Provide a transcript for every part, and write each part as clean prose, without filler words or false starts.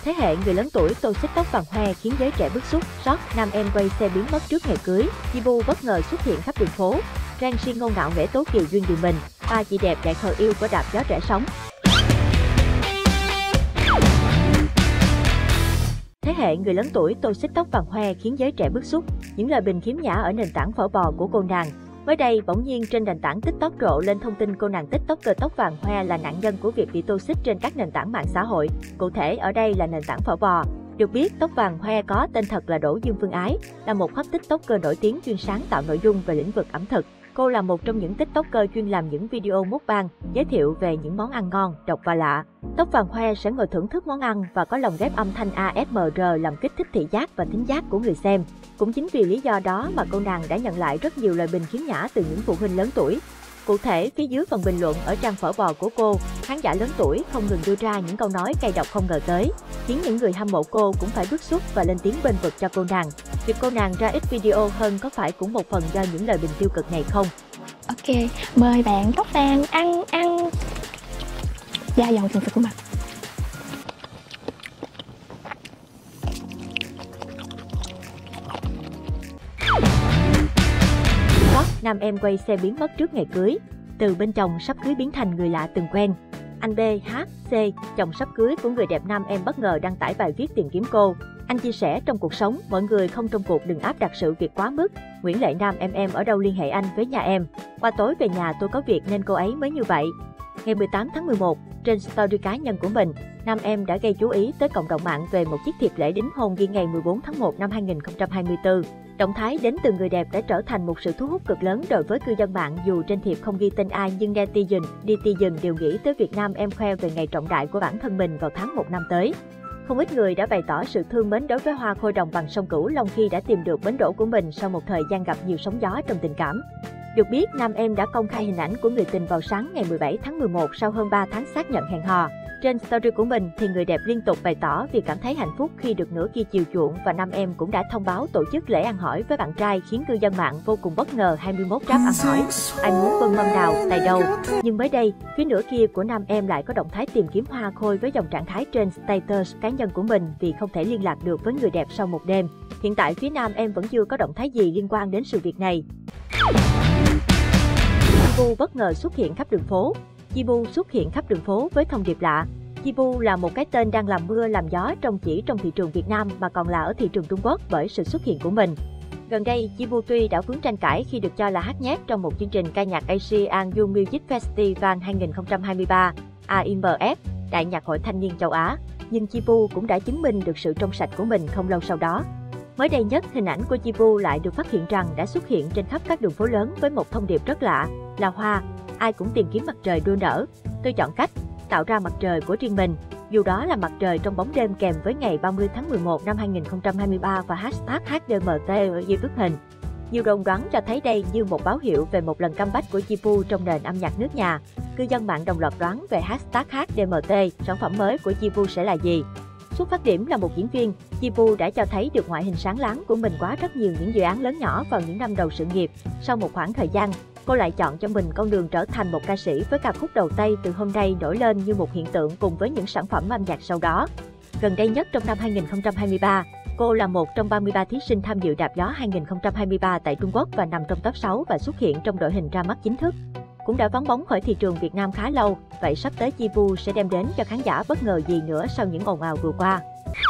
Thế hệ người lớn tuổi tô xích tóc vàng hoe khiến giới trẻ bức xúc. Sót nam em quay xe biến mất trước ngày cưới. Chibu bất ngờ xuất hiện khắp đường phố. Ren si ngôn ngạo nghệ tố kỳ duyên điều mình. Ba chị đẹp đại khờ yêu của đạp gió trẻ sống. Thế hệ người lớn tuổi tô xích tóc vàng hoe khiến giới trẻ bức xúc. Những lời bình khiếm nhã ở nền tảng phở bò của cô nàng. Mới đây, bỗng nhiên trên nền tảng TikTok rộ lên thông tin cô nàng TikToker tóc vàng hoe là nạn nhân của việc bị tô xích trên các nền tảng mạng xã hội. Cụ thể ở đây là nền tảng phở bò. Được biết, tóc vàng hoe có tên thật là Đỗ Dương Phương Ái, là một hot TikToker nổi tiếng chuyên sáng tạo nội dung về lĩnh vực ẩm thực. Cô là một trong những TikToker chuyên làm những video mukbang, giới thiệu về những món ăn ngon, độc và lạ. Tóc vàng hoe sẽ ngồi thưởng thức món ăn và có lồng ghép âm thanh ASMR làm kích thích thị giác và thính giác của người xem. Cũng chính vì lý do đó mà cô nàng đã nhận lại rất nhiều lời bình khiếm nhã từ những phụ huynh lớn tuổi. Cụ thể, phía dưới phần bình luận ở trang phở bò của cô, khán giả lớn tuổi không ngừng đưa ra những câu nói cay độc không ngờ tới, khiến những người hâm mộ cô cũng phải bức xúc và lên tiếng bênh vực cho cô nàng. Việc cô nàng ra ít video hơn có phải cũng một phần do những lời bình tiêu cực này không? Ok, mời bạn tóc vàng ăn da dầu thường xịt của mặt. Nam em quay xe biến mất trước ngày cưới. Từ bên chồng sắp cưới biến thành người lạ từng quen. Anh BHC, chồng sắp cưới của người đẹp nam em bất ngờ đăng tải bài viết tìm kiếm cô. Anh chia sẻ trong cuộc sống, mọi người không trong cuộc đừng áp đặt sự việc quá mức. Nguyễn Lệ Nam em ở đâu liên hệ anh với nhà em. Qua tối về nhà tôi có việc nên cô ấy mới như vậy. Ngày 18 tháng 11, trên story cá nhân của mình, nam em đã gây chú ý tới cộng đồng mạng về một chiếc thiệp lễ đính hôn ghi ngày 14 tháng 1 năm 2024. Động thái đến từ người đẹp đã trở thành một sự thu hút cực lớn đối với cư dân mạng dù trên thiệp không ghi tên ai nhưng netizen đều nghĩ tới việc nam em khoe về ngày trọng đại của bản thân mình vào tháng 1 năm tới. Không ít người đã bày tỏ sự thương mến đối với hoa khôi đồng bằng sông Cửu Long khi đã tìm được bến đỗ của mình sau một thời gian gặp nhiều sóng gió trong tình cảm. Được biết, nam em đã công khai hình ảnh của người tình vào sáng ngày 17 tháng 11 sau hơn 3 tháng xác nhận hẹn hò. Trên story của mình thì người đẹp liên tục bày tỏ vì cảm thấy hạnh phúc khi được nửa kia chiều chuộng và nam em cũng đã thông báo tổ chức lễ ăn hỏi với bạn trai khiến cư dân mạng vô cùng bất ngờ. 21 rap ăn hỏi, ai muốn vân mâm nào, tài đâu. Nhưng mới đây, phía nửa kia của nam em lại có động thái tìm kiếm hoa khôi với dòng trạng thái trên status cá nhân của mình vì không thể liên lạc được với người đẹp sau một đêm. Hiện tại phía nam em vẫn chưa có động thái gì liên quan đến sự việc này. Chibu bất ngờ xuất hiện khắp đường phố. Chibu xuất hiện khắp đường phố với thông điệp lạ. Chibu là một cái tên đang làm mưa làm gió chỉ trong thị trường Việt Nam mà còn là ở thị trường Trung Quốc bởi sự xuất hiện của mình. Gần đây, Chibu tuy đã vướng tranh cãi khi được cho là hát nhát trong một chương trình ca nhạc Asian Youth Music Festival 2023 AIMF, Đại nhạc hội thanh niên châu Á, nhưng Chibu cũng đã chứng minh được sự trong sạch của mình không lâu sau đó. Mới đây nhất, hình ảnh của Chibu lại được phát hiện rằng đã xuất hiện trên khắp các đường phố lớn với một thông điệp rất lạ, là hoa. Ai cũng tìm kiếm mặt trời đua nở. Tôi chọn cách tạo ra mặt trời của riêng mình, dù đó là mặt trời trong bóng đêm kèm với ngày 30 tháng 11 năm 2023 và hashtag HDMT ở dưới bức hình. Nhiều đồn đoán cho thấy đây như một báo hiệu về một lần comeback của Chibu trong nền âm nhạc nước nhà. Cư dân mạng đồng loạt đoán về hashtag HDMT, sản phẩm mới của Chibu sẽ là gì. Xuất phát điểm là một diễn viên, Chibu đã cho thấy được ngoại hình sáng láng của mình qua rất nhiều những dự án lớn nhỏ vào những năm đầu sự nghiệp. Sau một khoảng thời gian, cô lại chọn cho mình con đường trở thành một ca sĩ với ca khúc đầu tay từ hôm nay nổi lên như một hiện tượng cùng với những sản phẩm âm nhạc sau đó. Gần đây nhất trong năm 2023, cô là một trong 33 thí sinh tham dự Đạp Gió 2023 tại Trung Quốc và nằm trong top 6 và xuất hiện trong đội hình ra mắt chính thức. Cũng đã vắng bóng khỏi thị trường Việt Nam khá lâu, vậy sắp tới Chibu sẽ đem đến cho khán giả bất ngờ gì nữa sau những ồn ào vừa qua.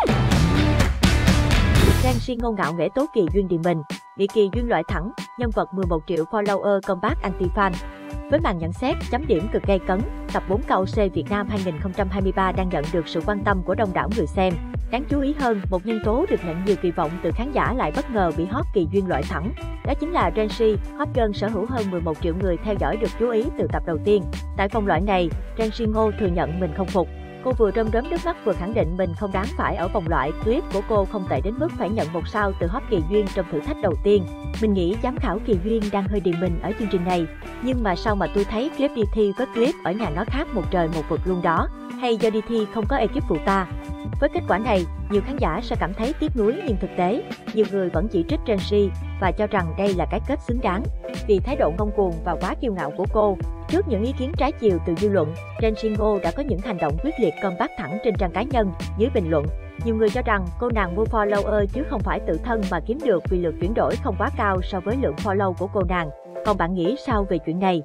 Ren si ngôn ngạo nghệ tố kỳ duyên điền mình, bị kỳ duyên loại thẳng, nhân vật 11 triệu follower comeback anti-fan. Với màn nhận xét, chấm điểm cực gay cấn, tập 4 KOC Việt Nam 2023 đang nhận được sự quan tâm của đông đảo người xem. Đáng chú ý hơn, một nhân tố được nhận nhiều kỳ vọng từ khán giả lại bất ngờ bị hot kỳ duyên loại thẳng. Đó chính là Ren si, hot girl sở hữu hơn 11 triệu người theo dõi được chú ý từ tập đầu tiên. Tại vòng loại này, Ren si Ngô thừa nhận mình không phục. Cô vừa rơm rớm nước mắt vừa khẳng định mình không đáng phải ở vòng loại. Clip của cô không tệ đến mức phải nhận 1 sao từ hot kỳ duyên trong thử thách đầu tiên. Mình nghĩ giám khảo kỳ duyên đang hơi điềm mình ở chương trình này. Nhưng mà sao mà tôi thấy clip đi thi với clip ở nhà nó khác một trời một vực luôn đó. Hay do đi thi không có ekip phụ ta? Với kết quả này, nhiều khán giả sẽ cảm thấy tiếc nuối nhưng thực tế, nhiều người vẫn chỉ trích Ren si và cho rằng đây là cái kết xứng đáng. Vì thái độ ngông cuồng và quá kiêu ngạo của cô, Trước những ý kiến trái chiều từ dư luận, Ren Shingo đã có những hành động quyết liệt combat thẳng trên trang cá nhân. Dưới bình luận, nhiều người cho rằng cô nàng mua follower chứ không phải tự thân mà kiếm được vì lượt chuyển đổi không quá cao so với lượng follow của cô nàng. Còn bạn nghĩ sao về chuyện này?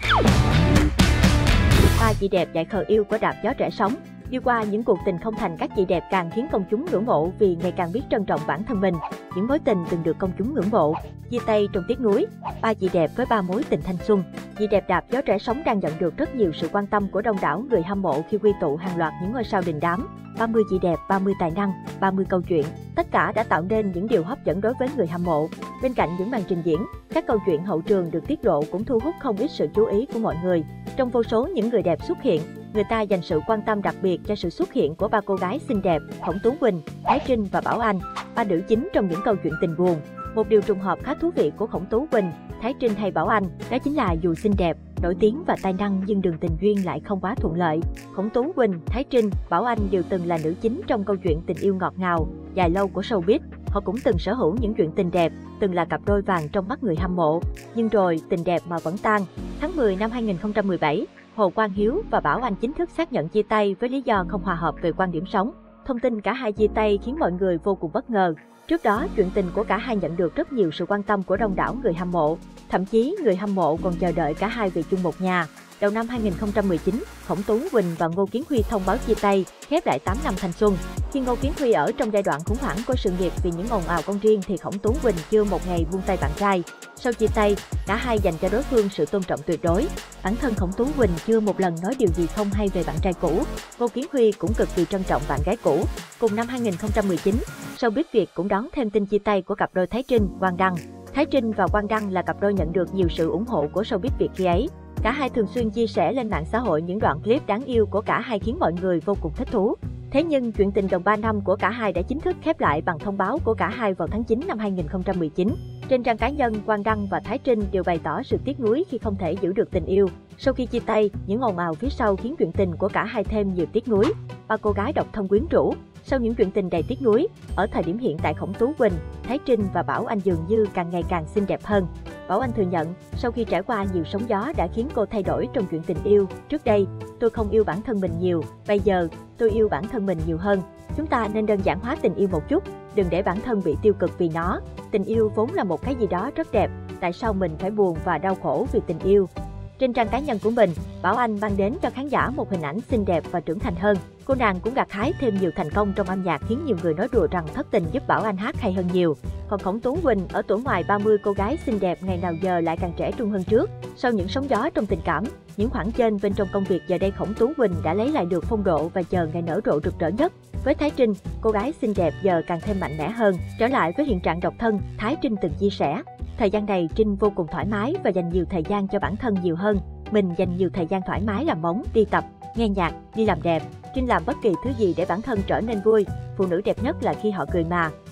Ba chị đẹp dạy khờ yêu của Đạp Gió Trẻ Sóng. Đi qua những cuộc tình không thành, các chị đẹp càng khiến công chúng ngưỡng mộ vì ngày càng biết trân trọng bản thân mình. Những mối tình từng được công chúng ngưỡng mộ chia tay trong tiếc nuối. Ba chị đẹp với 3 mối tình thanh xuân. Chị đẹp Đạp Gió Trẻ Sóng đang nhận được rất nhiều sự quan tâm của đông đảo người hâm mộ khi quy tụ hàng loạt những ngôi sao đình đám. 30 chị đẹp, 30 tài năng, 30 câu chuyện, tất cả đã tạo nên những điều hấp dẫn đối với người hâm mộ. Bên cạnh những màn trình diễn, các câu chuyện hậu trường được tiết lộ cũng thu hút không ít sự chú ý của mọi người. Trong vô số những người đẹp xuất hiện, người ta dành sự quan tâm đặc biệt cho sự xuất hiện của ba cô gái xinh đẹp, Khổng Tú Quỳnh, Thái Trinh và Bảo Anh, ba nữ chính trong những câu chuyện tình buồn. Một điều trùng hợp khá thú vị của Khổng Tú Quỳnh, Thái Trinh hay Bảo Anh, đó chính là dù xinh đẹp, nổi tiếng và tài năng nhưng đường tình duyên lại không quá thuận lợi. Khổng Tú Quỳnh, Thái Trinh, Bảo Anh đều từng là nữ chính trong câu chuyện tình yêu ngọt ngào, dài lâu của showbiz. Họ cũng từng sở hữu những chuyện tình đẹp, từng là cặp đôi vàng trong mắt người hâm mộ. Nhưng rồi, tình đẹp mà vẫn tan. Tháng 10 năm 2017, Hồ Quang Hiếu và Bảo Anh chính thức xác nhận chia tay với lý do không hòa hợp về quan điểm sống. Thông tin cả hai chia tay khiến mọi người vô cùng bất ngờ. Trước đó, chuyện tình của cả hai nhận được rất nhiều sự quan tâm của đông đảo người hâm mộ. Thậm chí, người hâm mộ còn chờ đợi cả hai về chung một nhà. Đầu năm 2019, Khổng Tú Quỳnh và Ngô Kiến Huy thông báo chia tay, khép lại 8 năm thanh xuân. Khi Ngô Kiến Huy ở trong giai đoạn khủng hoảng của sự nghiệp vì những ồn ào con riêng thì Khổng Tú Quỳnh chưa một ngày buông tay bạn trai. Sau chia tay, cả hai dành cho đối phương sự tôn trọng tuyệt đối. Bản thân Khổng Tú Quỳnh chưa một lần nói điều gì không hay về bạn trai cũ. Ngô Kiến Huy cũng cực kỳ trân trọng bạn gái cũ. Cùng năm 2019, showbiz Việt cũng đón thêm tin chia tay của cặp đôi Thái Trinh, Quang Đăng. Thái Trinh và Quang Đăng là cặp đôi nhận được nhiều sự ủng hộ của showbiz Việt khi ấy. Cả hai thường xuyên chia sẻ lên mạng xã hội những đoạn clip đáng yêu của cả hai khiến mọi người vô cùng thích thú. Thế nhưng, chuyện tình gần 3 năm của cả hai đã chính thức khép lại bằng thông báo của cả hai vào tháng 9 năm 2019. Trên trang cá nhân, Quang Đăng và Thái Trinh đều bày tỏ sự tiếc nuối khi không thể giữ được tình yêu. Sau khi chia tay, những ồn ào phía sau khiến chuyện tình của cả hai thêm nhiều tiếc nuối. Ba cô gái độc thân quyến rũ. Sau những chuyện tình đầy tiếc nuối, ở thời điểm hiện tại Khổng Tú Quỳnh, Thái Trinh và Bảo Anh dường như càng ngày càng xinh đẹp hơn. Bảo Anh thừa nhận, sau khi trải qua nhiều sóng gió đã khiến cô thay đổi trong chuyện tình yêu. Trước đây, tôi không yêu bản thân mình nhiều, bây giờ, tôi yêu bản thân mình nhiều hơn. Chúng ta nên đơn giản hóa tình yêu một chút, đừng để bản thân bị tiêu cực vì nó. Tình yêu vốn là một cái gì đó rất đẹp, tại sao mình phải buồn và đau khổ vì tình yêu? Trên trang cá nhân của mình, Bảo Anh mang đến cho khán giả một hình ảnh xinh đẹp và trưởng thành hơn. Cô nàng cũng gặt hái thêm nhiều thành công trong âm nhạc khiến nhiều người nói đùa rằng thất tình giúp Bảo Anh hát hay hơn nhiều. Còn Khổng Tú Quỳnh, ở tuổi ngoài 30, cô gái xinh đẹp ngày nào giờ lại càng trẻ trung hơn trước. Sau những sóng gió trong tình cảm, những khoảng chênh bên trong công việc, giờ đây Khổng Tú Quỳnh đã lấy lại được phong độ và chờ ngày nở rộ rực rỡ nhất. Với Thái Trinh, cô gái xinh đẹp giờ càng thêm mạnh mẽ hơn. Trở lại với hiện trạng độc thân, Thái Trinh từng chia sẻ, thời gian này Trinh vô cùng thoải mái và dành nhiều thời gian cho bản thân nhiều hơn. Mình dành nhiều thời gian thoải mái làm móng, đi tập, nghe nhạc, đi làm đẹp. Trinh làm bất kỳ thứ gì để bản thân trở nên vui. Phụ nữ đẹp nhất là khi họ cười mà.